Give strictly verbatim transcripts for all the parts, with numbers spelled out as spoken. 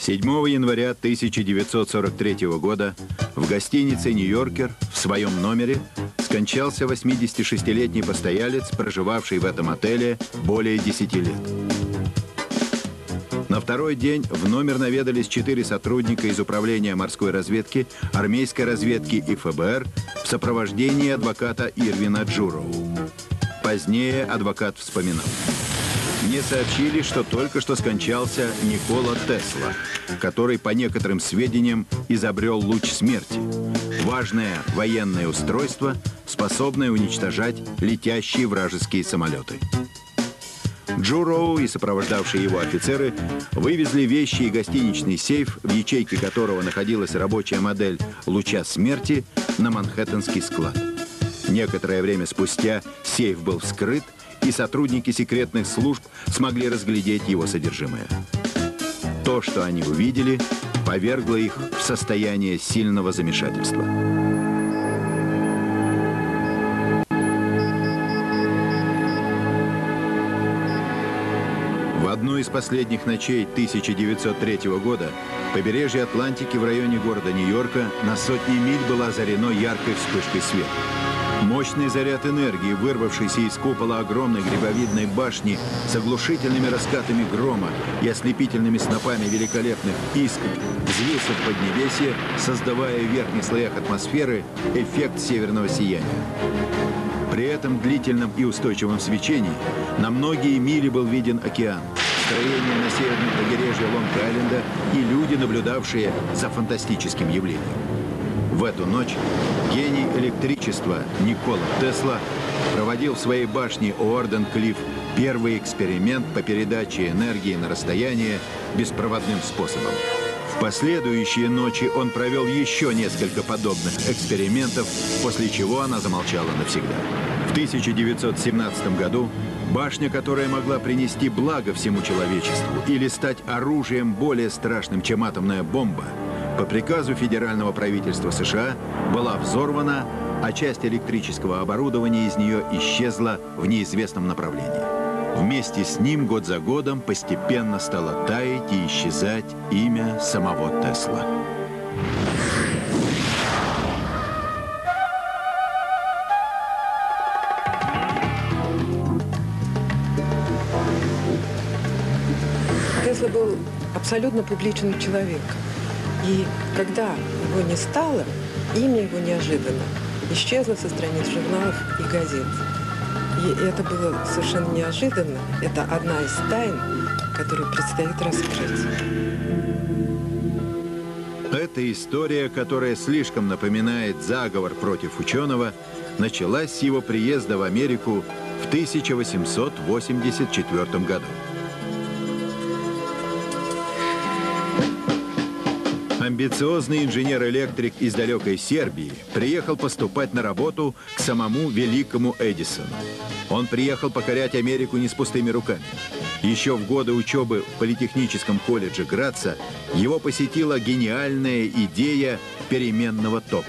седьмого января тысяча девятьсот сорок третьего года в гостинице «Нью-Йоркер» в своем номере скончался восьмидесятишестилетний постоялец, проживавший в этом отеле более десяти лет. На второй день в номер наведались четыре сотрудника из Управления морской разведки, армейской разведки и эф бэ эр в сопровождении адвоката Ирвина Джуроу. Позднее адвокат вспоминал. Мне сообщили, что только что скончался Никола Тесла, который, по некоторым сведениям, изобрел луч смерти. Важное военное устройство, способное уничтожать летящие вражеские самолеты. Джуроу и сопровождавшие его офицеры вывезли вещи и гостиничный сейф, в ячейке которого находилась рабочая модель луча смерти, на манхэттенский склад. Некоторое время спустя сейф был вскрыт, и сотрудники секретных служб смогли разглядеть его содержимое. То, что они увидели, повергло их в состояние сильного замешательства. В одну из последних ночей тысяча девятьсот третьего года побережье Атлантики в районе города Нью-Йорка на сотни миль было озарено яркой вспышкой света. Мощный заряд энергии, вырвавшийся из купола огромной грибовидной башни с оглушительными раскатами грома и ослепительными снопами великолепных искр, взвился в поднебесье, создавая в верхних слоях атмосферы эффект северного сияния. При этом длительном и устойчивом свечении на многие мили был виден океан, строения на северном побережье Лонг-Айленда и люди, наблюдавшие за фантастическим явлением. В эту ночь гений электричества Никола Тесла проводил в своей башне Уорден-Клифф первый эксперимент по передаче энергии на расстояние беспроводным способом. В последующие ночи он провел еще несколько подобных экспериментов, после чего она замолчала навсегда. В тысяча девятьсот семнадцатом году башня, которая могла принести благо всему человечеству или стать оружием более страшным, чем атомная бомба, по приказу федерального правительства США была взорвана, а часть электрического оборудования из нее исчезла в неизвестном направлении. Вместе с ним год за годом постепенно стало таять и исчезать имя самого Тесла. Тесла был абсолютно публичным человеком. И когда его не стало, имя его неожиданно исчезло со страниц журналов и газет. И это было совершенно неожиданно. Это одна из тайн, которую предстоит раскрыть. Эта история, которая слишком напоминает заговор против ученого, началась с его приезда в Америку в тысяча восемьсот восемьдесят четвёртом году. Амбициозный инженер-электрик из далекой Сербии приехал поступать на работу к самому великому Эдисону. Он приехал покорять Америку не с пустыми руками. Еще в годы учебы в Политехническом колледже Граца его посетила гениальная идея переменного тока.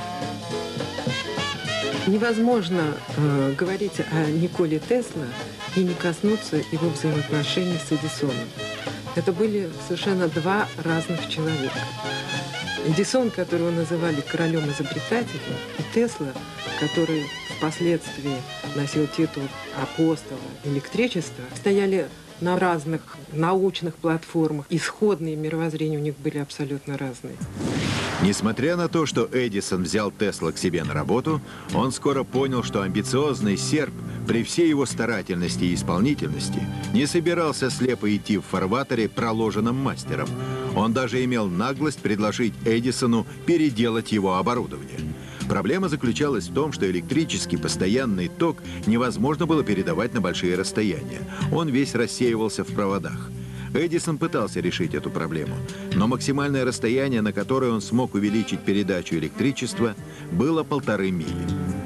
Невозможно э, говорить о Николе Тесла и не коснуться его взаимоотношений с Эдисоном. Это были совершенно два разных человека. Эдисон, которого называли королем изобретателей, и Тесла, который впоследствии носил титул апостола электричества, стояли на разных научных платформах. Исходные мировоззрения у них были абсолютно разные. Несмотря на то, что Эдисон взял Тесла к себе на работу, он скоро понял, что амбициозный серб при всей его старательности и исполнительности не собирался слепо идти в фарватере, проложенном мастером. Он даже имел наглость предложить Эдисону переделать его оборудование. Проблема заключалась в том, что электрический постоянный ток невозможно было передавать на большие расстояния. Он весь рассеивался в проводах. Эдисон пытался решить эту проблему, но максимальное расстояние, на которое он смог увеличить передачу электричества, было полторы мили.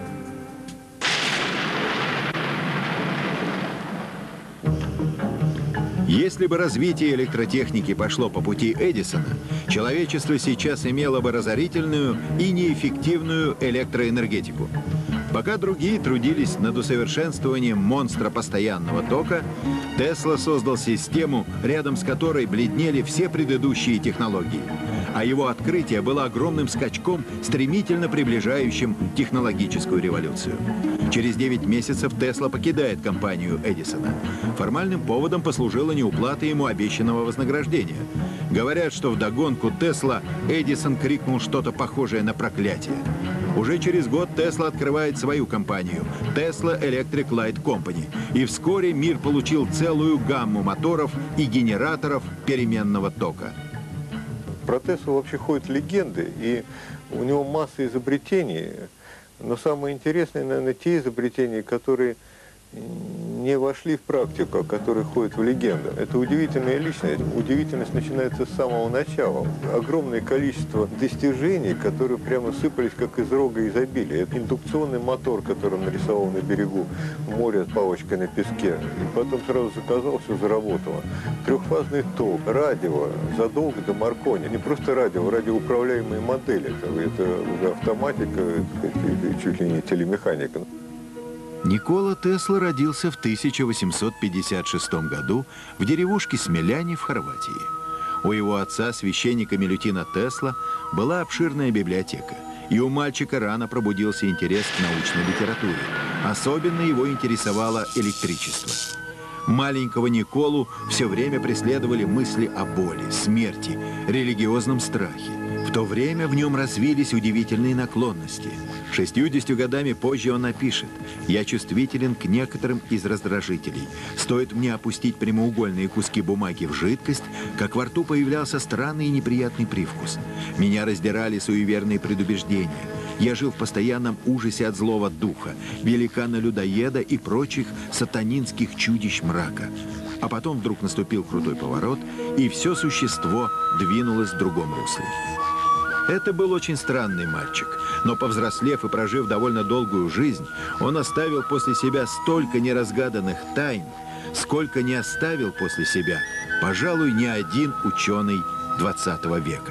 Если бы развитие электротехники пошло по пути Эдисона, человечество сейчас имело бы разорительную и неэффективную электроэнергетику. Пока другие трудились над усовершенствованием монстра постоянного тока, Тесла создал систему, рядом с которой бледнели все предыдущие технологии. А его открытие было огромным скачком, стремительно приближающим технологическую революцию. Через девять месяцев Тесла покидает компанию Эдисона. Формальным поводом послужила неуплата ему обещанного вознаграждения. Говорят, что вдогонку Тесла Эдисон крикнул что-то похожее на проклятие. Уже через год Тесла открывает свою компанию Tesla Electric Light Company. И вскоре мир получил целую гамму моторов и генераторов переменного тока. Про Теслу вообще ходят легенды, и у него масса изобретений. Но самое интересное, наверное, те изобретения, которые не вошли в практику, а которые ходят в легенду. Это удивительная личность. Удивительность начинается с самого начала. Огромное количество достижений, которые прямо сыпались, как из рога изобилия. Это индукционный мотор, который он нарисовал на берегу моря с палочкой на песке. И потом сразу заказал, все заработало. Трехфазный ток, радио, задолго до Маркони. Не просто радио, радиоуправляемые модели. Это уже автоматика, это чуть ли не телемеханика. Никола Тесла родился в тысяча восемьсот пятьдесят шестом году в деревушке Смеляне в Хорватии. У его отца, священника Милютина Тесла, была обширная библиотека, и у мальчика рано пробудился интерес к научной литературе. Особенно его интересовало электричество. Маленького Николу все время преследовали мысли о боли, смерти, религиозном страхе. В то время в нем развились удивительные наклонности. Шестьюдесятью годами позже он напишет: «Я чувствителен к некоторым из раздражителей. Стоит мне опустить прямоугольные куски бумаги в жидкость, как во рту появлялся странный и неприятный привкус. Меня раздирали суеверные предубеждения. Я жил в постоянном ужасе от злого духа, великана-людоеда и прочих сатанинских чудищ мрака». А потом вдруг наступил крутой поворот, и все существо двинулось в другом русле. Это был очень странный мальчик, но повзрослев и прожив довольно долгую жизнь, он оставил после себя столько неразгаданных тайн, сколько не оставил после себя, пожалуй, ни один ученый двадцатого века.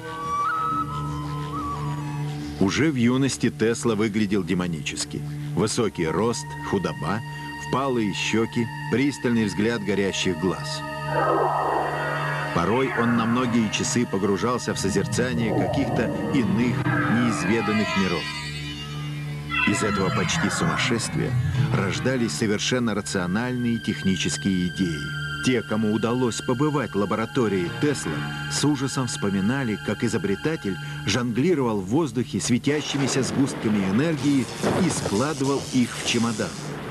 Уже в юности Тесла выглядел демонически. Высокий рост, худоба, впалые щеки, пристальный взгляд горящих глаз. Порой он на многие часы погружался в созерцание каких-то иных, неизведанных миров. Из этого почти сумасшествия рождались совершенно рациональные технические идеи. Те, кому удалось побывать в лаборатории Тесла, с ужасом вспоминали, как изобретатель жонглировал в воздухе светящимися сгустками энергии и складывал их в чемодан.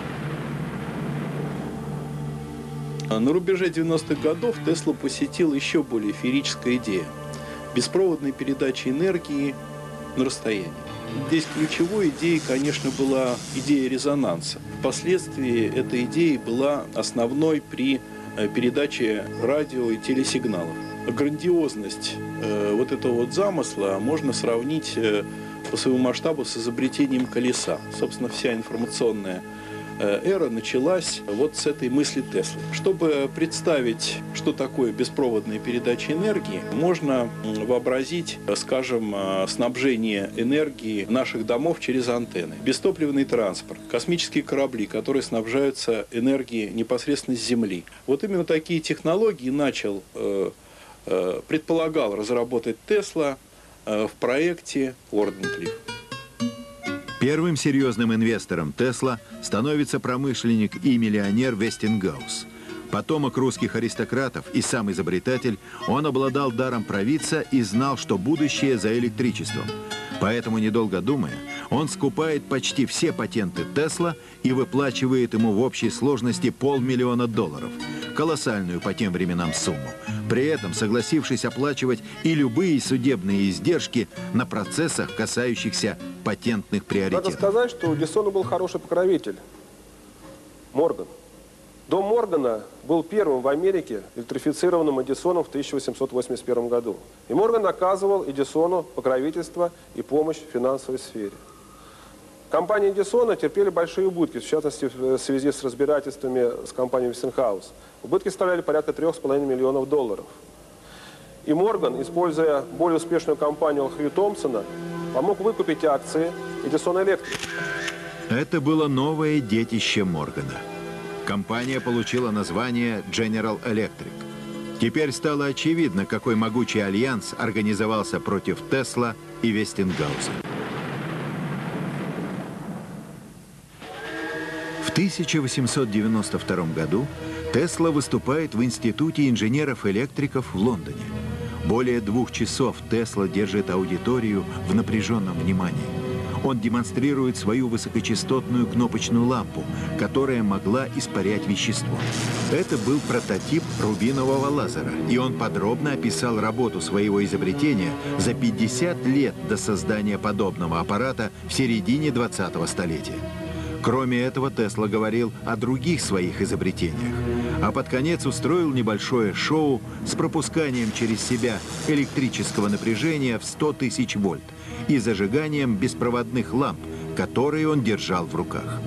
На рубеже девяностых годов Тесла посетила еще более феерическая идея – беспроводной передачи энергии на расстоянии. Здесь ключевой идеей, конечно, была идея резонанса. Впоследствии эта идея была основной при передаче радио и телесигналов. Грандиозность э, вот этого вот замысла можно сравнить э, по своему масштабу с изобретением колеса. Собственно, вся информационная эра началась вот с этой мысли Теслы. Чтобы представить, что такое беспроводная передача энергии, можно вообразить, скажем, снабжение энергии наших домов через антенны, бестопливный транспорт, космические корабли, которые снабжаются энергией непосредственно с Земли. Вот именно такие технологии начал, предполагал разработать Тесла в проекте Уорденклифф. Первым серьезным инвестором Тесла становится промышленник и миллионер Вестингаус. Потомок русских аристократов и сам изобретатель, он обладал даром провидца и знал, что будущее за электричеством. Поэтому, недолго думая, он скупает почти все патенты Тесла и выплачивает ему в общей сложности полмиллиона долларов. Колоссальную по тем временам сумму. При этом согласившись оплачивать и любые судебные издержки на процессах, касающихся патентных приоритетов. Надо сказать, что у Эдисона был хороший покровитель. Морган. Дом Моргана был первым в Америке электрифицированным Эдисоном в тысяча восемьсот восемьдесят первом году. И Морган оказывал Эдисону покровительство и помощь в финансовой сфере. Компании Эдисона терпели большие убытки, в частности, в связи с разбирательствами с компанией Westinghouse. Убытки составляли порядка трёх с половиной миллионов долларов. И Морган, используя более успешную компанию Хью Томпсона, помог выкупить акции Эдисон Электрик. Это было новое детище Моргана. Компания получила название General Electric. Теперь стало очевидно, какой могучий альянс организовался против Тесла и Вестингауза. В тысяча восемьсот девяносто втором году Тесла выступает в Институте инженеров-электриков в Лондоне. Более двух часов Тесла держит аудиторию в напряженном внимании. Он демонстрирует свою высокочастотную кнопочную лампу, которая могла испарять вещество. Это был прототип рубинового лазера, и он подробно описал работу своего изобретения за пятьдесят лет до создания подобного аппарата в середине двадцатого столетия. Кроме этого, Тесла говорил о других своих изобретениях, а под конец устроил небольшое шоу с пропусканием через себя электрического напряжения в сто тысяч вольт и зажиганием беспроводных ламп, которые он держал в руках.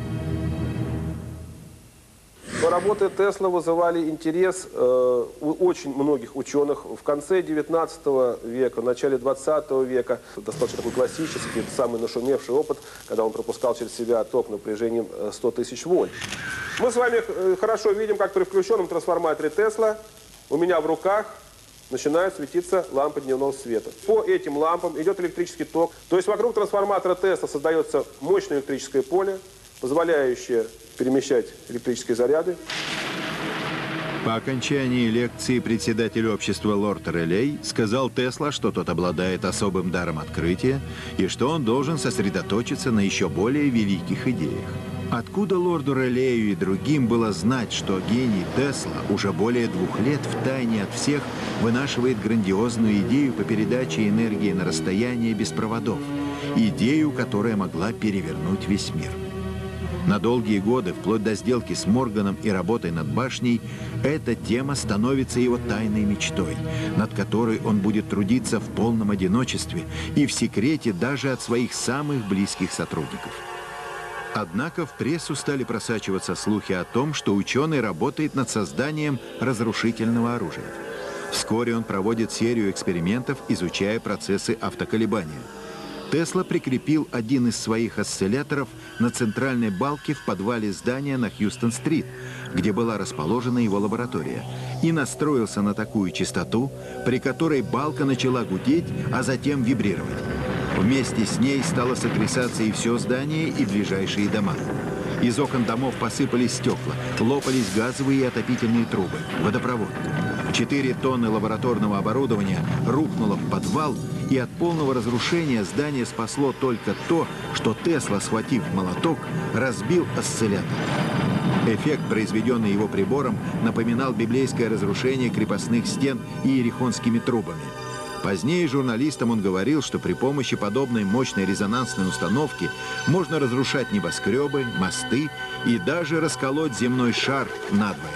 Работы Тесла вызывали интерес э, у очень многих ученых в конце девятнадцатого века, в начале двадцатого века. Достаточно такой классический, самый нашумевший опыт, когда он пропускал через себя ток напряжением сто тысяч вольт. Мы с вами хорошо видим, как при включенном трансформаторе Тесла у меня в руках начинают светиться лампы дневного света. По этим лампам идет электрический ток. То есть вокруг трансформатора Тесла создается мощное электрическое поле, позволяющее перемещать электрические заряды. По окончании лекции председатель общества лорд Релей сказал Тесла, что тот обладает особым даром открытия и что он должен сосредоточиться на еще более великих идеях. Откуда лорду Релею и другим было знать, что гений Тесла уже более двух лет втайне от всех вынашивает грандиозную идею по передаче энергии на расстояние без проводов, идею, которая могла перевернуть весь мир? На долгие годы, вплоть до сделки с Морганом и работой над башней, эта тема становится его тайной мечтой, над которой он будет трудиться в полном одиночестве и в секрете даже от своих самых близких сотрудников. Однако в прессу стали просачиваться слухи о том, что ученый работает над созданием разрушительного оружия. Вскоре он проводит серию экспериментов, изучая процессы автоколебания. Тесла прикрепил один из своих осцилляторов на центральной балке в подвале здания на Хьюстон-стрит, где была расположена его лаборатория, и настроился на такую частоту, при которой балка начала гудеть, а затем вибрировать. Вместе с ней стало сотрясаться и все здание, и ближайшие дома. Из окон домов посыпались стекла, лопались газовые и отопительные трубы, водопровод. Четыре тонны лабораторного оборудования рухнуло в подвал, и от полного разрушения здание спасло только то, что Тесла, схватив молоток, разбил осциллятор. Эффект, произведенный его прибором, напоминал библейское разрушение крепостных стен иерихонскими трубами. Позднее журналистам он говорил, что при помощи подобной мощной резонансной установки можно разрушать небоскребы, мосты и даже расколоть земной шар надвое.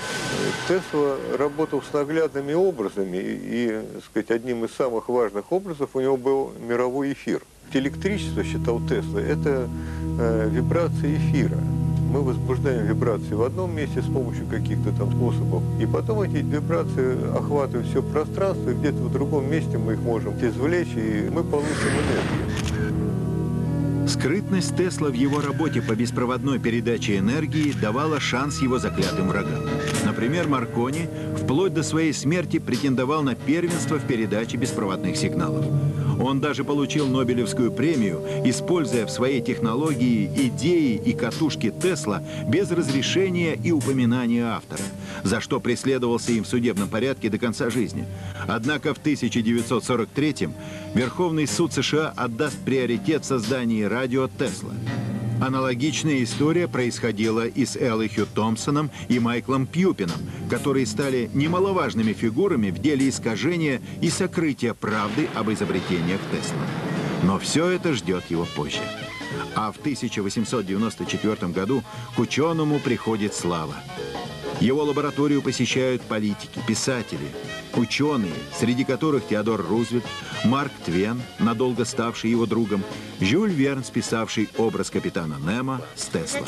Тесла работал с наглядными образами, и, так сказать, одним из самых важных образов у него был мировой эфир. Электричество, считал Тесла, это э, вибрация эфира. Мы возбуждаем вибрации в одном месте с помощью каких-то там способов, и потом эти вибрации охватывают все пространство, и где-то в другом месте мы их можем извлечь, и мы получим энергию. Скрытность Тесла в его работе по беспроводной передаче энергии давала шанс его заклятым врагам. Например, Маркони вплоть до своей смерти претендовал на первенство в передаче беспроводных сигналов. Он даже получил Нобелевскую премию, используя в своей технологии идеи и катушки Тесла без разрешения и упоминания автора, за что преследовался им в судебном порядке до конца жизни. Однако в тысяча девятьсот сорок третьем Верховный суд США отдаст приоритет созданию радио Тесла. Аналогичная история происходила и с Элихью Томпсоном и Майклом Пьюпином, которые стали немаловажными фигурами в деле искажения и сокрытия правды об изобретениях Тесла. Но все это ждет его позже. А в тысяча восемьсот девяносто четвёртом году к ученому приходит слава. Его лабораторию посещают политики, писатели, ученые, среди которых Теодор Рузвельт, Марк Твен, надолго ставший его другом, Жюль Верн, списавший образ капитана Немо с Тесла.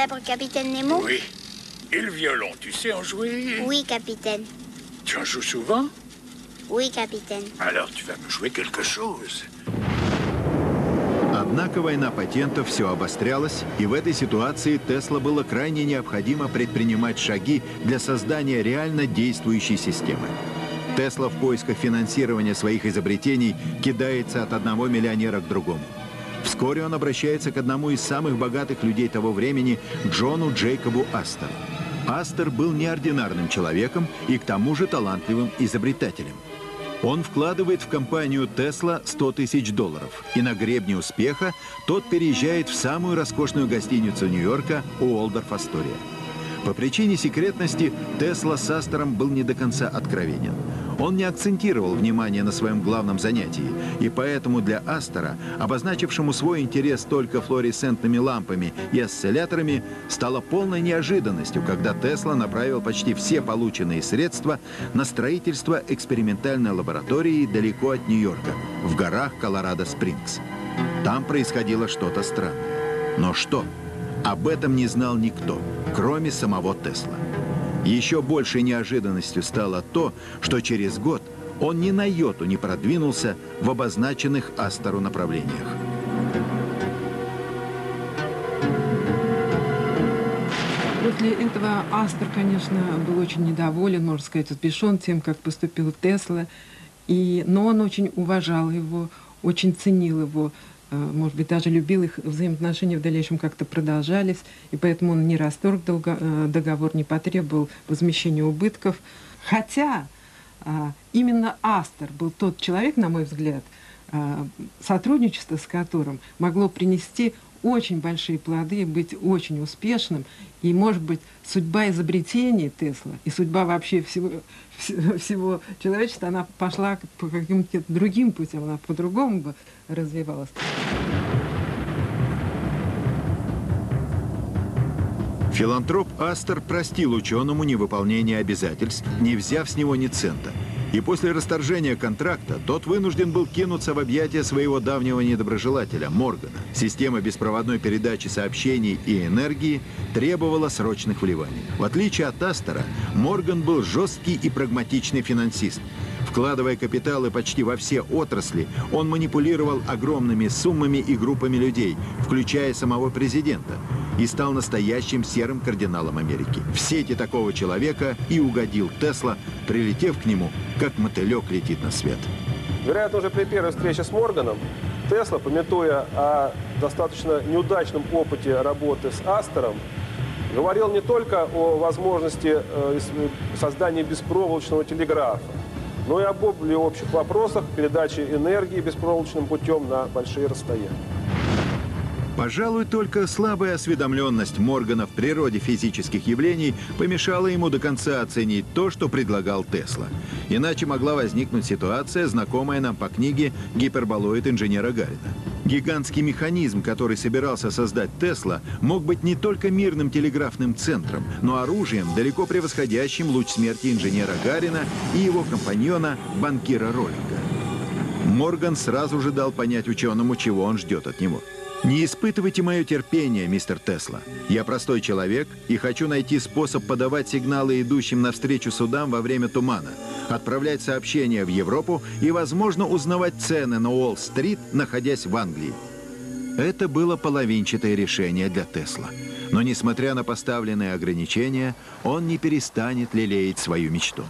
Oui. Et le violon, tu sais en jouer? Oui, capitaine. Tu en joues souvent? Oui, capitaine. Alors tu vas me jouer quelque chose. Однако война патентов все обострялась, и в этой ситуации Тесла было крайне необходимо предпринимать шаги для создания реально действующей системы. Тесла в поисках финансирования своих изобретений кидается от одного миллионера к другому. Вскоре он обращается к одному из самых богатых людей того времени, Джону Джейкобу Астору. Астор был неординарным человеком и к тому же талантливым изобретателем. Он вкладывает в компанию Тесла сто тысяч долларов, и на гребне успеха тот переезжает в самую роскошную гостиницу Нью-Йорка Уолдорф Астория. По причине секретности Тесла с Астором был не до конца откровенен. Он не акцентировал внимание на своем главном занятии, и поэтому для Астора, обозначившему свой интерес только флуоресцентными лампами и осцилляторами, стало полной неожиданностью, когда Тесла направил почти все полученные средства на строительство экспериментальной лаборатории далеко от Нью-Йорка, в горах Колорадо-Спрингс. Там происходило что-то странное. Но что? Об этом не знал никто, кроме самого Тесла. Еще большей неожиданностью стало то, что через год он ни на йоту не продвинулся в обозначенных Астору направлениях. После этого Астор, конечно, был очень недоволен, можно сказать, взбешен тем, как поступил Тесла. И, но он очень уважал его, очень ценил его. Может быть, даже любил их, взаимоотношения в дальнейшем как-то продолжались, и поэтому он не расторг договор, не потребовал возмещения убытков. Хотя именно Астор был тот человек, на мой взгляд, сотрудничество с которым могло принести очень большие плоды, быть очень успешным. И, может быть, судьба изобретений Тесла и судьба вообще всего, всего человечества, она пошла по каким-то другим путям, она по-другому бы развивалась. Филантроп Астор простил ученому невыполнение обязательств, не взяв с него ни цента. И после расторжения контракта тот вынужден был кинуться в объятия своего давнего недоброжелателя Моргана. Система беспроводной передачи сообщений и энергии требовала срочных вливаний. В отличие от Астора, Морган был жесткий и прагматичный финансист. Вкладывая капиталы почти во все отрасли, он манипулировал огромными суммами и группами людей, включая самого президента, и стал настоящим серым кардиналом Америки. В сети такого человека и угодил Тесла, прилетев к нему, как мотылек летит на свет. Вероятно, уже при первой встрече с Морганом Тесла, памятуя о достаточно неудачном опыте работы с Астором, говорил не только о возможности создания беспроволочного телеграфа, но и об более общих вопросах передачи энергии беспроволочным путем на большие расстояния. Пожалуй, только слабая осведомленность Моргана в природе физических явлений помешала ему до конца оценить то, что предлагал Тесла. Иначе могла возникнуть ситуация, знакомая нам по книге «Гиперболоид инженера Гарина». Гигантский механизм, который собирался создать Тесла, мог быть не только мирным телеграфным центром, но оружием, далеко превосходящим луч смерти инженера Гарина и его компаньона, банкира Роллинга. Морган сразу же дал понять ученому, чего он ждет от него. «Не испытывайте мое терпение, мистер Тесла. Я простой человек и хочу найти способ подавать сигналы идущим навстречу судам во время тумана, отправлять сообщения в Европу и, возможно, узнавать цены на Уолл-стрит, находясь в Англии». Это было половинчатое решение для Тесла. Но, несмотря на поставленные ограничения, он не перестанет лелеять свою мечту.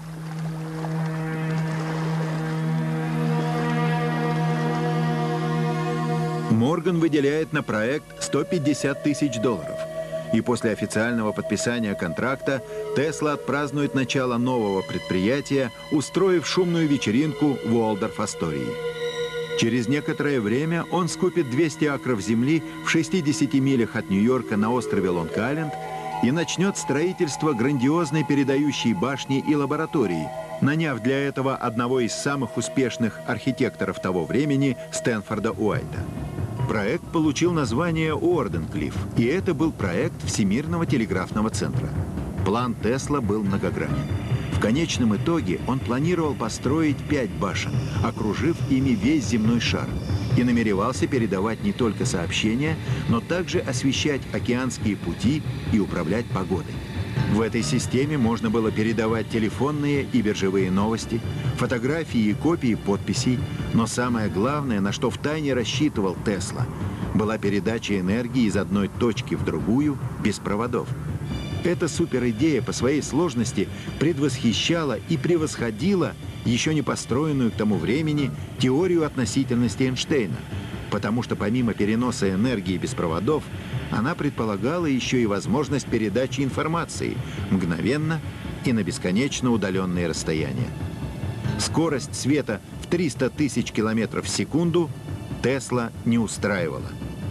Морган выделяет на проект сто пятьдесят тысяч долларов. И после официального подписания контракта Тесла отпразднует начало нового предприятия, устроив шумную вечеринку в Уолдорф Астории. Через некоторое время он скупит двести акров земли в шестидесяти милях от Нью-Йорка на острове Лонг-Айленд и начнет строительство грандиозной передающей башни и лаборатории, наняв для этого одного из самых успешных архитекторов того времени Стэнфорда Уайта. Проект получил название Уорденклифф, и это был проект Всемирного телеграфного центра. План Тесла был многогранен. В конечном итоге он планировал построить пять башен, окружив ими весь земной шар, и намеревался передавать не только сообщения, но также освещать океанские пути и управлять погодой. В этой системе можно было передавать телефонные и биржевые новости, фотографии и копии подписей, но самое главное, на что втайне рассчитывал Тесла, была передача энергии из одной точки в другую без проводов. Эта суперидея по своей сложности предвосхищала и превосходила еще не построенную к тому времени теорию относительности Эйнштейна, потому что помимо переноса энергии без проводов, она предполагала еще и возможность передачи информации мгновенно и на бесконечно удаленные расстояния. Скорость света в триста тысяч километров в секунду Тесла не устраивала.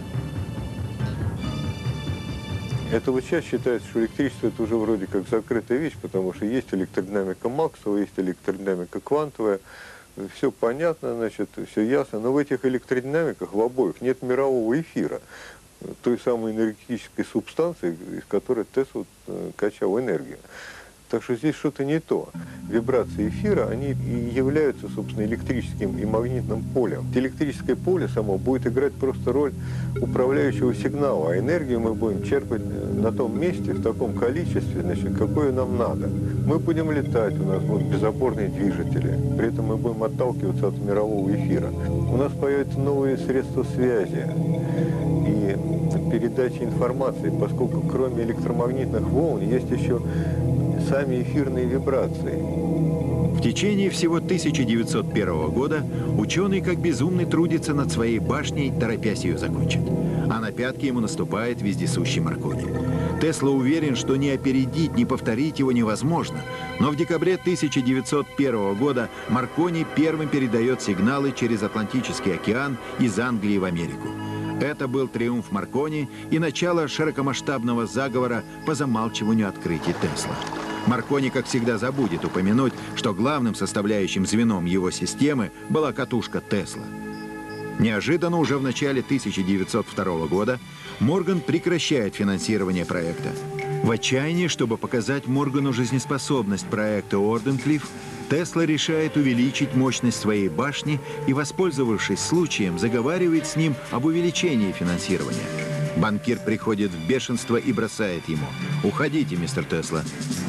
Это вот сейчас считается, что электричество это уже вроде как закрытая вещь, потому что есть электродинамика Максвелла, есть электродинамика квантовая. Все понятно, значит, все ясно. Но в этих электродинамиках, в обоих, нет мирового эфира, той самой энергетической субстанции, из которой Тесла качал энергию. Так что здесь что-то не то. Вибрации эфира, они и являются, собственно, электрическим и магнитным полем. Электрическое поле само будет играть просто роль управляющего сигнала, а энергию мы будем черпать на том месте, в таком количестве, значит, какое нам надо. Мы будем летать, у нас будут безопорные движители, при этом мы будем отталкиваться от мирового эфира. У нас появятся новые средства связи и передачи информации, поскольку кроме электромагнитных волн есть еще сами эфирные вибрации. В течение всего тысяча девятьсот первого года ученый как безумный трудится над своей башней, торопясь ее закончить. А на пятки ему наступает вездесущий Маркони. Тесла уверен, что ни опередить, ни повторить его невозможно. Но в декабре тысяча девятьсот первого года Маркони первым передает сигналы через Атлантический океан из Англии в Америку. Это был триумф Маркони и начало широкомасштабного заговора по замалчиванию открытий Тесла. Маркони, как всегда, забудет упомянуть, что главным составляющим звеном его системы была катушка Тесла. Неожиданно уже в начале тысяча девятьсот второго года Морган прекращает финансирование проекта. В отчаянии, чтобы показать Моргану жизнеспособность проекта Орденклифф, Тесла решает увеличить мощность своей башни и, воспользовавшись случаем, заговаривает с ним об увеличении финансирования. Банкир приходит в бешенство и бросает ему: «Уходите, мистер Тесла».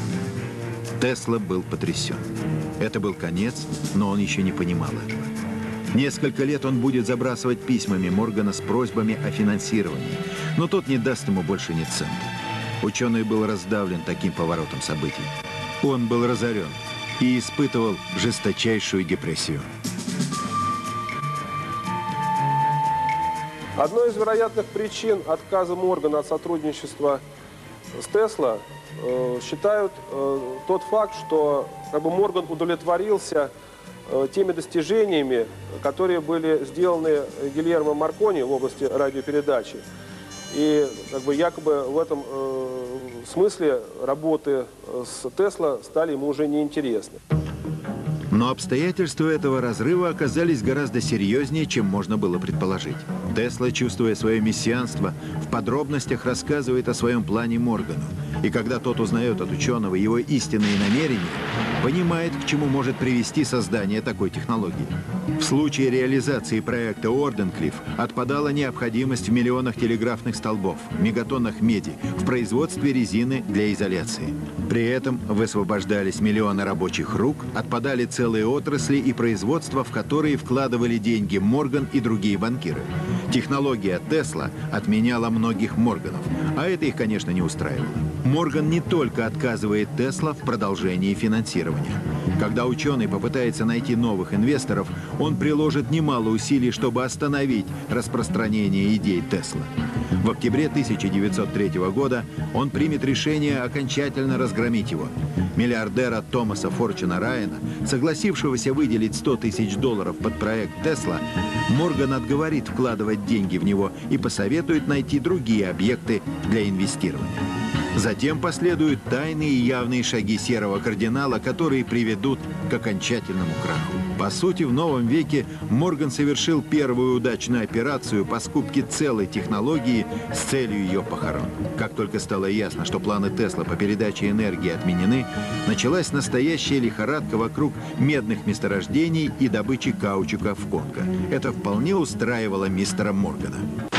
Тесла был потрясен. Это был конец, но он еще не понимал этого. Несколько лет он будет забрасывать письмами Моргана с просьбами о финансировании, но тот не даст ему больше ни цента. Ученый был раздавлен таким поворотом событий. Он был разорен и испытывал жесточайшую депрессию. Одной из вероятных причин отказа Моргана от сотрудничества с Тесла э, считают э, тот факт, что как бы, Морган удовлетворился э, теми достижениями, которые были сделаны Гильермо Маркони в области радиопередачи. И как бы, якобы в этом э, смысле работы с Тесла стали ему уже неинтересны. Но обстоятельства этого разрыва оказались гораздо серьезнее, чем можно было предположить. Тесла, чувствуя свое мессианство, в подробностях рассказывает о своем плане Моргану. И когда тот узнает от ученого его истинные намерения, понимает, к чему может привести создание такой технологии. В случае реализации проекта Орденклифф отпадала необходимость в миллионах телеграфных столбов, мегатоннах меди, в производстве резины для изоляции. При этом высвобождались миллионы рабочих рук, отпадали целые отрасли и производства, в которые вкладывали деньги Морган и другие банкиры. Технология Тесла отменяла многих Морганов, а это их, конечно, не устраивало. Морган не только отказывает Тесла в продолжении финансирования. Когда ученый попытается найти новых инвесторов, он приложит немало усилий, чтобы остановить распространение идей Тесла. В октябре тысяча девятьсот третьего года он примет решение окончательно разгромить его. Миллиардера Томаса Форчуна Райана, согласившегося выделить сто тысяч долларов под проект Тесла, Морган отговорит вкладывать деньги в него и посоветует найти другие объекты для инвестирования. Затем последуют тайные и явные шаги серого кардинала, которые приведут к окончательному краху. По сути, в новом веке Морган совершил первую удачную операцию по скупке целой технологии с целью ее похорон. Как только стало ясно, что планы Тесла по передаче энергии отменены, началась настоящая лихорадка вокруг медных месторождений и добычи каучука в Конго. Это вполне устраивало мистера Моргана.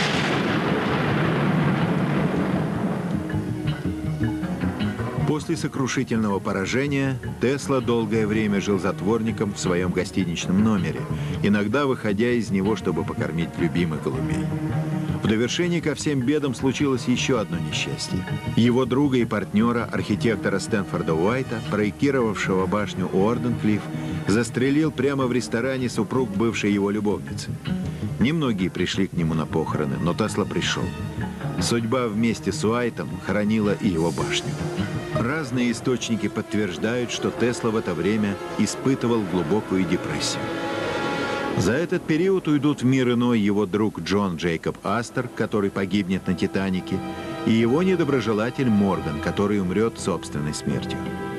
После сокрушительного поражения Тесла долгое время жил затворником в своем гостиничном номере, иногда выходя из него, чтобы покормить любимых голубей. В довершение ко всем бедам случилось еще одно несчастье. Его друга и партнера, архитектора Стэнфорда Уайта, проектировавшего башню Уорденклифф, застрелил прямо в ресторане супруг бывшей его любовницы. Немногие пришли к нему на похороны, но Тесла пришел. Судьба вместе с Уайтом хоронила и его башню. Разные источники подтверждают, что Тесла в это время испытывал глубокую депрессию. За этот период уйдут в мир иной его друг Джон Джейкоб Астер, который погибнет на «Титанике», и его недоброжелатель Морган, который умрет собственной смертью.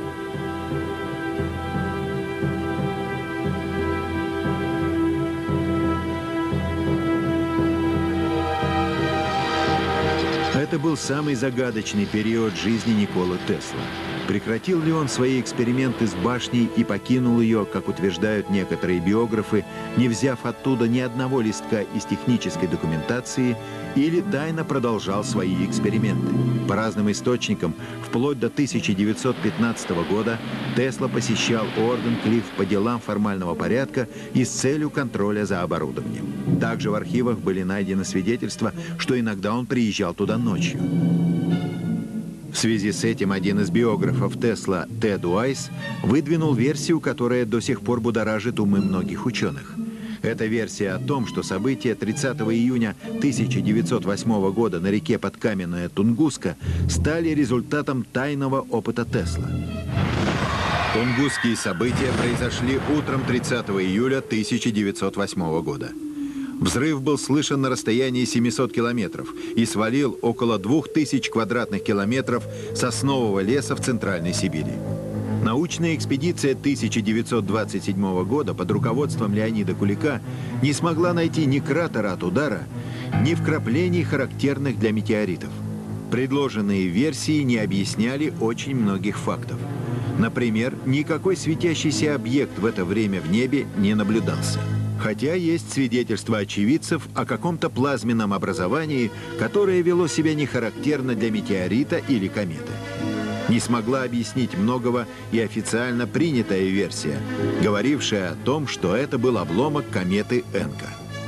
Это был самый загадочный период жизни Николы Тесла. Прекратил ли он свои эксперименты с башней и покинул ее, как утверждают некоторые биографы, не взяв оттуда ни одного листка из технической документации, или тайно продолжал свои эксперименты? По разным источникам, вплоть до тысяча девятьсот пятнадцатого года Тесла посещал Уорденклифф по делам формального порядка и с целью контроля за оборудованием. Также в архивах были найдены свидетельства, что иногда он приезжал туда ночью. В связи с этим один из биографов Тесла, Тед Уайс, выдвинул версию, которая до сих пор будоражит умы многих ученых. Это версия о том, что события тридцатого июня тысяча девятьсот восьмого года на реке Подкаменная Тунгуска стали результатом тайного опыта Тесла. Тунгусские события произошли утром тридцатого июля тысяча девятьсот восьмого года. Взрыв был слышен на расстоянии семисот километров и свалил около двух тысяч квадратных километров соснового леса в Центральной Сибири. Научная экспедиция тысяча девятьсот двадцать седьмого года под руководством Леонида Кулика не смогла найти ни кратера от удара, ни вкраплений, характерных для метеоритов. Предложенные версии не объясняли очень многих фактов. Например, никакой светящийся объект в это время в небе не наблюдался. Хотя есть свидетельства очевидцев о каком-то плазменном образовании, которое вело себя не характерно для метеорита или кометы. Не смогла объяснить многого и официально принятая версия, говорившая о том, что это был обломок кометы Энка.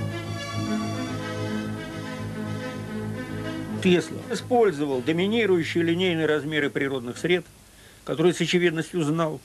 Тесла использовал доминирующие линейные размеры природных сред, которые с очевидностью знал,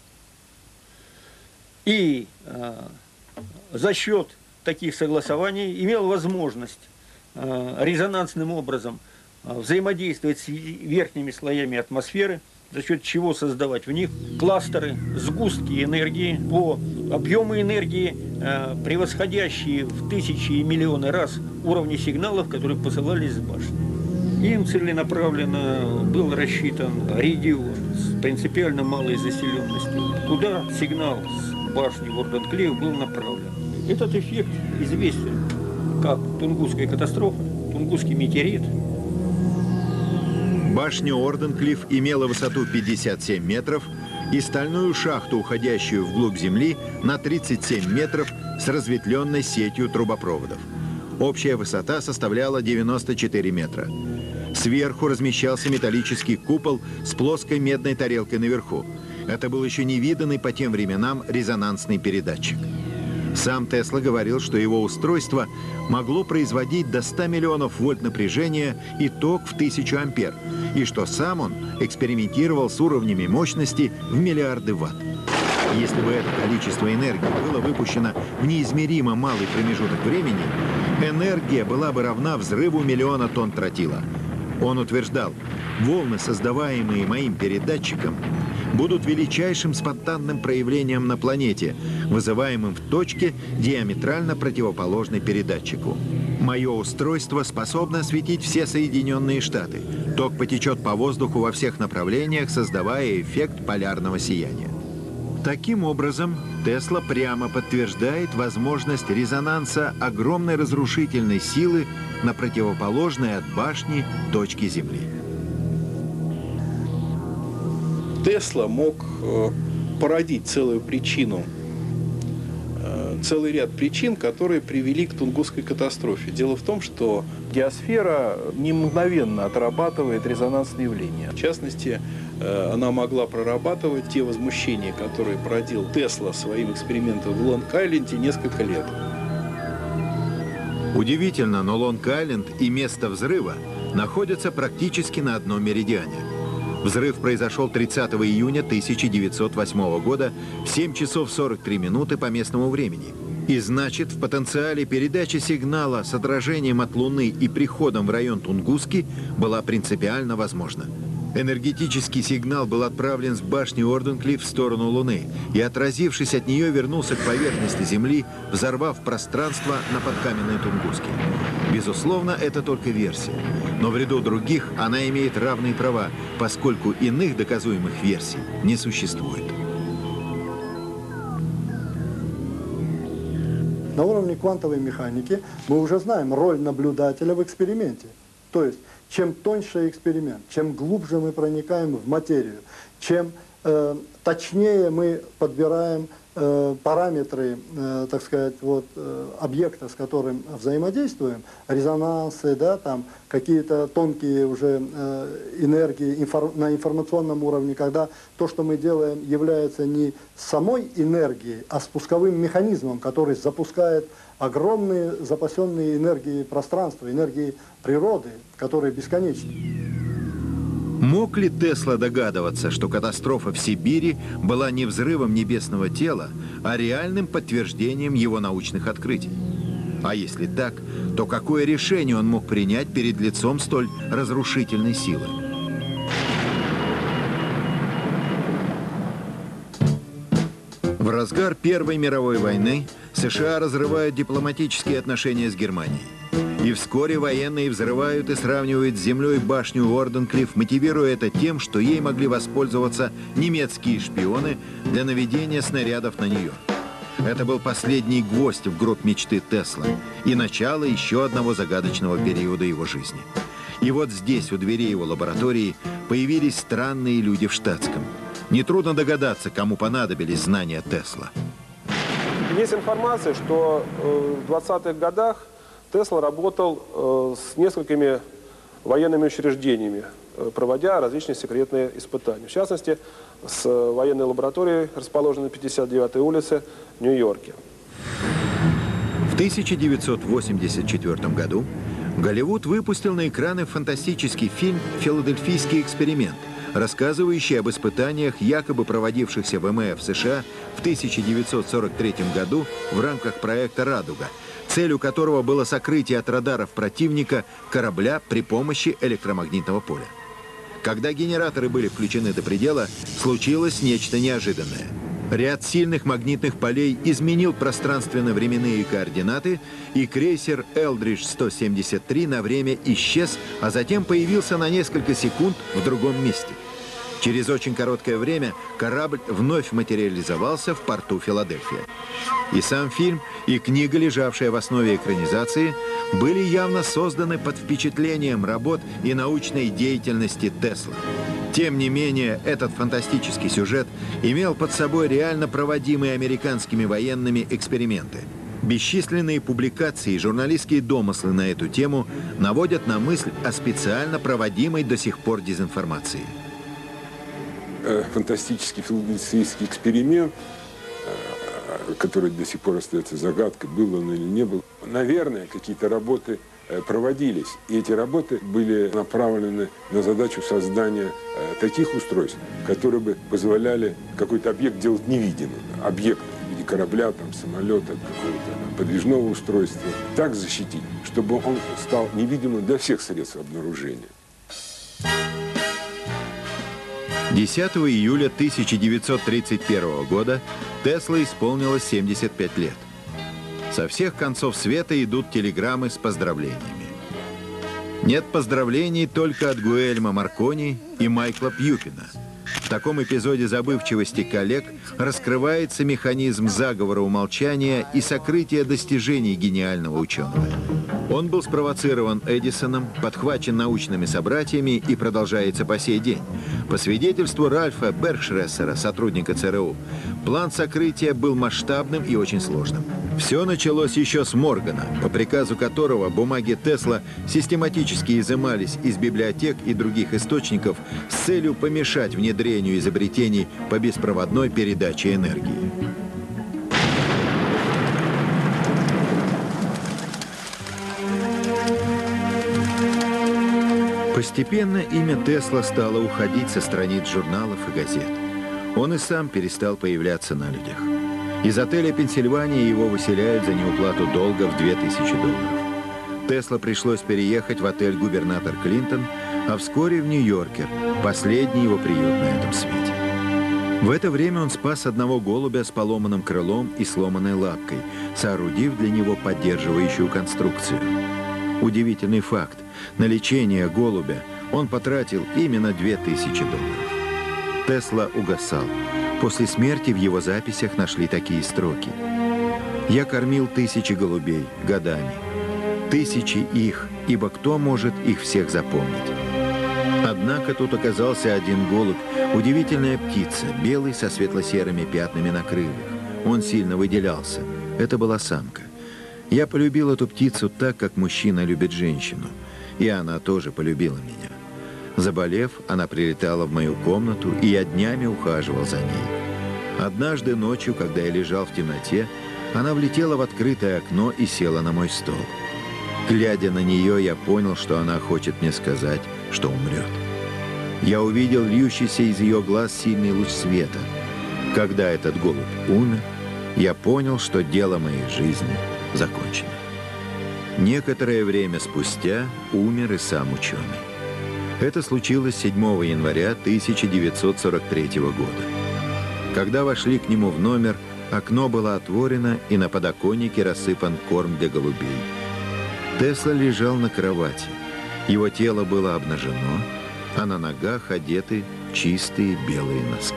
и э, за счет таких согласований имел возможность э, резонансным образом э, взаимодействовать с верхними слоями атмосферы, за счет чего создавать в них кластеры, сгустки энергии по объему энергии, э, превосходящие в тысячи и миллионы раз уровни сигналов, которые посылались с башни. Им целенаправленно был рассчитан регион с принципиально малой заселенностью, куда сигнал с башни Уорденклифф был направлен. Этот эффект известен как Тунгусская катастрофа, Тунгусский метеорит. Башня Уорденклифф имела высоту пятьдесят семь метров и стальную шахту, уходящую вглубь земли на тридцать семь метров с разветвленной сетью трубопроводов. Общая высота составляла девяносто четыре метра. Сверху размещался металлический купол с плоской медной тарелкой наверху. Это был еще не виданный по тем временам резонансный передатчик. Сам Тесла говорил, что его устройство могло производить до ста миллионов вольт напряжения и ток в тысячу ампер, и что сам он экспериментировал с уровнями мощности в миллиарды ватт. Если бы это количество энергии было выпущено в неизмеримо малый промежуток времени, энергия была бы равна взрыву миллиона тонн тротила. Он утверждал, волны, создаваемые моим передатчиком, будут величайшим спонтанным проявлением на планете, вызываемым в точке, диаметрально противоположной передатчику. Мое устройство способно осветить все Соединенные Штаты. Ток потечет по воздуху во всех направлениях, создавая эффект полярного сияния. Таким образом, Тесла прямо подтверждает возможность резонанса огромной разрушительной силы на противоположной от башни точке Земли. Тесла мог э, породить целую причину, э, целый ряд причин, которые привели к Тунгусской катастрофе. Дело в том, что геосфера не мгновенно отрабатывает резонансные явления. В частности, э, она могла прорабатывать те возмущения, которые породил Тесла своим экспериментом в Лонг-Айленде несколько лет. Удивительно, но Лонг-Айленд и место взрыва находятся практически на одном меридиане. Взрыв произошел тридцатого июня тысяча девятьсот восьмого года в семь часов сорок три минуты по местному времени. И значит, в потенциале передача сигнала с отражением от Луны и приходом в район Тунгуски была принципиально возможна. Энергетический сигнал был отправлен с башни Орденклифф в сторону Луны и, отразившись от нее, вернулся к поверхности Земли, взорвав пространство на подкаменной Тунгуске. Безусловно, это только версия. Но в ряду других она имеет равные права, поскольку иных доказуемых версий не существует. На уровне квантовой механики мы уже знаем роль наблюдателя в эксперименте. То есть, чем тоньше эксперимент, чем глубже мы проникаем в материю, чем э, точнее мы подбираем э, параметры, э, так сказать, вот, э, объекта, с которым взаимодействуем, резонансы, да, там какие-то тонкие уже э, энергии инфор на информационном уровне, когда то, что мы делаем, является не самой энергией, а спусковым механизмом, который запускает огромные запасенные энергии пространства, энергии природы, которые бесконечны. Мог ли Тесла догадываться, что катастрофа в Сибири была не взрывом небесного тела, а реальным подтверждением его научных открытий? А если так, то какое решение он мог принять перед лицом столь разрушительной силы? В разгар Первой мировой войны США разрывают дипломатические отношения с Германией. И вскоре военные взрывают и сравнивают с землей башню Орденклифф, мотивируя это тем, что ей могли воспользоваться немецкие шпионы для наведения снарядов на Нью-Йорк. Это был последний гвоздь в гроб мечты Тесла и начало еще одного загадочного периода его жизни. И вот здесь, у дверей его лаборатории, появились странные люди в штатском. Нетрудно догадаться, кому понадобились знания Тесла. Есть информация, что в двадцатых годах Тесла работал с несколькими военными учреждениями, проводя различные секретные испытания. В частности, с военной лабораторией, расположенной на пятьдесят девятой улице в Нью-Йорке. В тысяча девятьсот восемьдесят четвёртом году Голливуд выпустил на экраны фантастический фильм «Филадельфийский эксперимент», рассказывающий об испытаниях, якобы проводившихся в эм э эф США в тысяча девятьсот сорок третьем году в рамках проекта «Радуга», целью которого было сокрытие от радаров противника корабля при помощи электромагнитного поля. Когда генераторы были включены до предела, случилось нечто неожиданное. Ряд сильных магнитных полей изменил пространственно-временные координаты, и крейсер «Элдридж сто семьдесят три» на время исчез, а затем появился на несколько секунд в другом месте. Через очень короткое время корабль вновь материализовался в порту Филадельфия. И сам фильм, и книга, лежавшая в основе экранизации, были явно созданы под впечатлением работ и научной деятельности Теслы. Тем не менее, этот фантастический сюжет имел под собой реально проводимые американскими военными эксперименты. Бесчисленные публикации и журналистские домыслы на эту тему наводят на мысль о специально проводимой до сих пор дезинформации. Фантастический филадельфийский эксперимент, который до сих пор остается загадкой, был он или не был. Наверное, какие-то работы проводились, и эти работы были направлены на задачу создания таких устройств, которые бы позволяли какой-то объект делать невидимым. Объект в виде корабля, там, самолета, какого-то подвижного устройства, так защитить, чтобы он стал невидимым для всех средств обнаружения. десятого июля тысяча девятьсот тридцать первого года Тесле исполнилось семьдесят пять лет. Со всех концов света идут телеграммы с поздравлениями. Нет поздравлений только от Гуэльма Маркони и Майкла Пьюпина. В таком эпизоде забывчивости коллег раскрывается механизм заговора умолчания и сокрытия достижений гениального ученого. Он был спровоцирован Эдисоном, подхвачен научными собратьями и продолжается по сей день. По свидетельству Ральфа Бергшрессера, сотрудника ЦРУ, план сокрытия был масштабным и очень сложным. Все началось еще с Моргана, по приказу которого бумаги Тесла систематически изымались из библиотек и других источников с целью помешать внедрению изобретений по беспроводной передаче энергии. Постепенно имя Тесла стало уходить со страниц журналов и газет. Он и сам перестал появляться на людях. Из отеля «Пенсильвания» его выселяют за неуплату долга в две тысячи долларов. Тесла пришлось переехать в отель «Губернатор Клинтон», а вскоре в Нью-Йоркер, последний его приют на этом свете. В это время он спас одного голубя с поломанным крылом и сломанной лапкой, соорудив для него поддерживающую конструкцию. Удивительный факт. На лечение голубя он потратил именно две тысячи долларов. Тесла угасал. После смерти в его записях нашли такие строки. «Я кормил тысячи голубей годами. Тысячи их, ибо кто может их всех запомнить?» Однако тут оказался один голубь, удивительная птица, белый со светло-серыми пятнами на крыльях. Он сильно выделялся. Это была самка. Я полюбил эту птицу так, как мужчина любит женщину. И она тоже полюбила меня. Заболев, она прилетала в мою комнату, и я днями ухаживал за ней. Однажды ночью, когда я лежал в темноте, она влетела в открытое окно и села на мой стол. Глядя на нее, я понял, что она хочет мне сказать, что умрет. Я увидел льющийся из ее глаз сильный луч света. Когда этот голубь умер, я понял, что дело моей жизни закончено. Некоторое время спустя умер и сам ученый. Это случилось седьмого января тысяча девятьсот сорок третьего года. Когда вошли к нему в номер, окно было отворено, и на подоконнике рассыпан корм для голубей. Тесла лежал на кровати. Его тело было обнажено, а на ногах одеты чистые белые носки.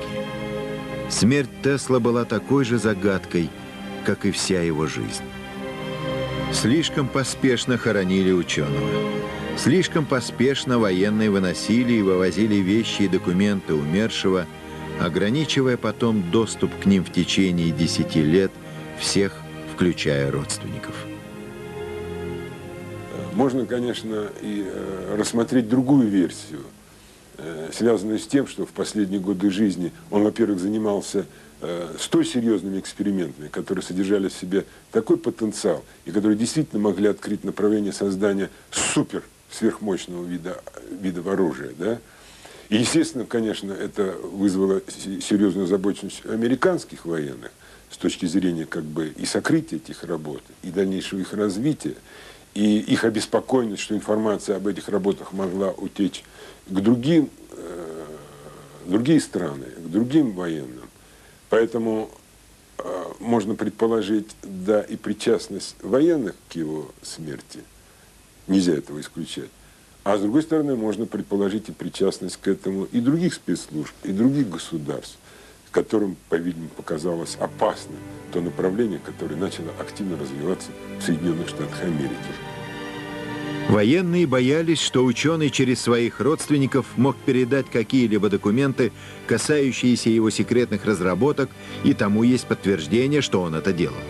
Смерть Тесла была такой же загадкой, как и вся его жизнь. Слишком поспешно хоронили ученого. Слишком поспешно военные выносили и вывозили вещи и документы умершего, ограничивая потом доступ к ним в течение десяти лет всех, включая родственников. Можно, конечно, и э, рассмотреть другую версию, э, связанную с тем, что в последние годы жизни он, во-первых, занимался э, столь серьезными экспериментами, которые содержали в себе такой потенциал и которые действительно могли открыть направление создания супер сверхмощного вида, вида оружия. Да? И, естественно, конечно, это вызвало серьезную озабоченность американских военных с точки зрения как бы и сокрытия этих работ, и дальнейшего их развития. И их обеспокоенность, что информация об этих работах могла утечь к другим, э, другие страны, к другим военным. Поэтому э, можно предположить, да, и причастность военных к его смерти. Нельзя этого исключать. А с другой стороны, можно предположить и причастность к этому и других спецслужб, и других государств, которым, по-видимому, показалось опасным то направление, которое начало активно развиваться в Соединенных Штатах Америки. Военные боялись, что ученый через своих родственников мог передать какие-либо документы, касающиеся его секретных разработок, и тому есть подтверждение, что он это делал.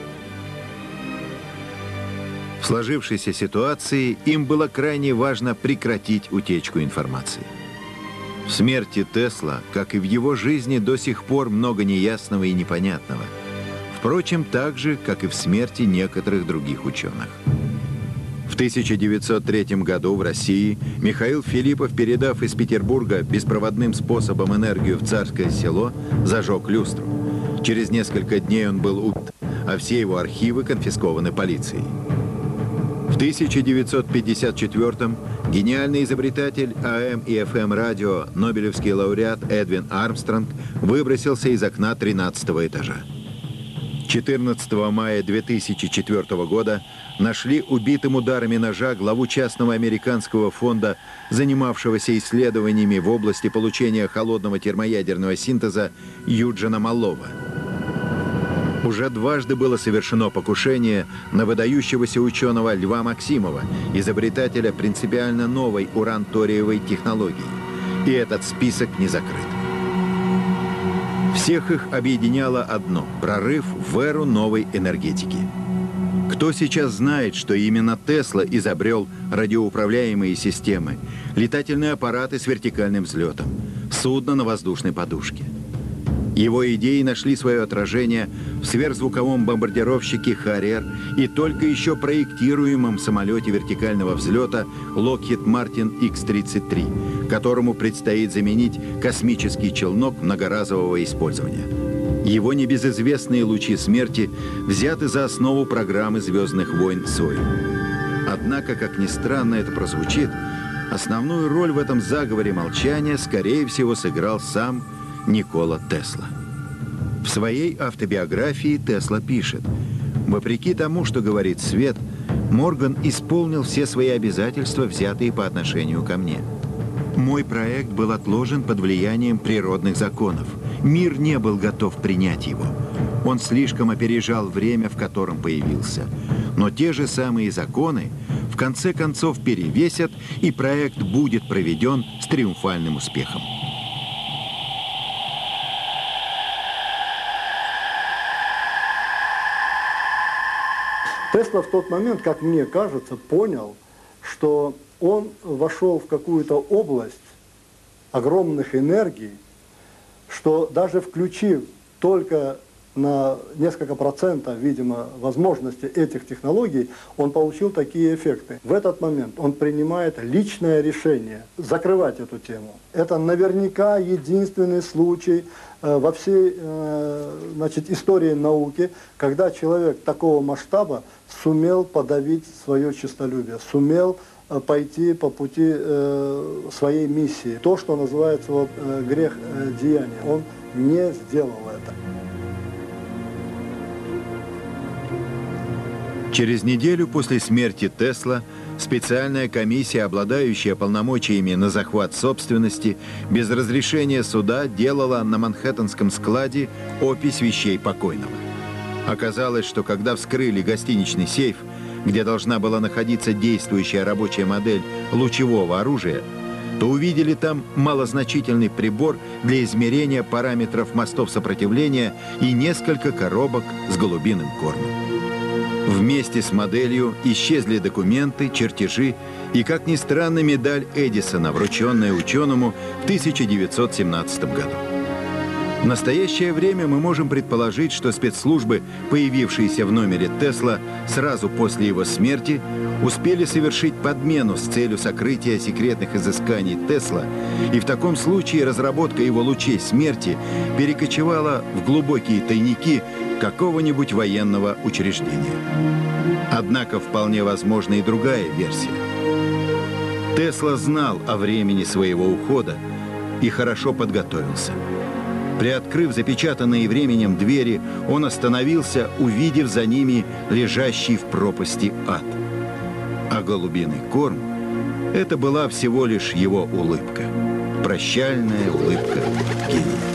В сложившейся ситуации им было крайне важно прекратить утечку информации. В смерти Тесла, как и в его жизни, до сих пор много неясного и непонятного. Впрочем, так же, как и в смерти некоторых других ученых. В тысяча девятьсот третьем году в России Михаил Филиппов, передав из Петербурга беспроводным способом энергию в Царское Село, зажег люстру. Через несколько дней он был убит, а все его архивы конфискованы полицией. В тысяча девятьсот пятьдесят четвёртом гениальный изобретатель А Эм и Эф Эм радио, нобелевский лауреат Эдвин Армстронг выбросился из окна тринадцатого этажа. четырнадцатого мая две тысячи четвёртого года нашли убитым ударами ножа главу частного американского фонда, занимавшегося исследованиями в области получения холодного термоядерного синтеза, Юджина Маллова. Уже дважды было совершено покушение на выдающегося ученого Льва Максимова, изобретателя принципиально новой уран-ториевой технологии. И этот список не закрыт. Всех их объединяло одно – прорыв в эру новой энергетики. Кто сейчас знает, что именно Тесла изобрел радиоуправляемые системы, летательные аппараты с вертикальным взлетом, судно на воздушной подушке? Его идеи нашли свое отражение в сверхзвуковом бомбардировщике «Харриер» и только еще проектируемом самолете вертикального взлета Lockheed Martin икс тридцать три, которому предстоит заменить космический челнок многоразового использования. Его небезызвестные лучи смерти взяты за основу программы «Звездных войн» Сой. Однако, как ни странно это прозвучит, основную роль в этом заговоре молчания, скорее всего, сыграл сам Никола Тесла. В своей автобиографии Тесла пишет: «Вопреки тому, что говорит свет, Морган исполнил все свои обязательства, взятые по отношению ко мне. Мой проект был отложен под влиянием природных законов. Мир не был готов принять его. Он слишком опережал время, в котором появился. Но те же самые законы в конце концов перевесят, и проект будет проведен с триумфальным успехом». Тесла в тот момент, как мне кажется, понял, что он вошел в какую-то область огромных энергий, что даже включив только на несколько процентов, видимо, возможности этих технологий, он получил такие эффекты. В этот момент он принимает личное решение закрывать эту тему. Это наверняка единственный случай э, во всей э, значит, истории науки, когда человек такого масштаба сумел подавить свое честолюбие, сумел э, пойти по пути э, своей миссии. То, что называется вот, э, грех э, деяния, он не сделал это. Через неделю после смерти Тесла специальная комиссия, обладающая полномочиями на захват собственности, без разрешения суда делала на манхэттенском складе опись вещей покойного. Оказалось, что когда вскрыли гостиничный сейф, где должна была находиться действующая рабочая модель лучевого оружия, то увидели там малозначительный прибор для измерения параметров мостов сопротивления и несколько коробок с голубиным кормом. Вместе с моделью исчезли документы, чертежи и, как ни странно, медаль Эдисона, врученная ученому в тысяча девятьсот семнадцатом году. В настоящее время мы можем предположить, что спецслужбы, появившиеся в номере Тесла сразу после его смерти, успели совершить подмену с целью сокрытия секретных изысканий Тесла, и в таком случае разработка его лучей смерти перекочевала в глубокие тайники какого-нибудь военного учреждения. Однако вполне возможна и другая версия. Тесла знал о времени своего ухода и хорошо подготовился. Приоткрыв запечатанные временем двери, он остановился, увидев за ними лежащий в пропасти ад. А голубиный корм — это была всего лишь его улыбка. Прощальная улыбка гения.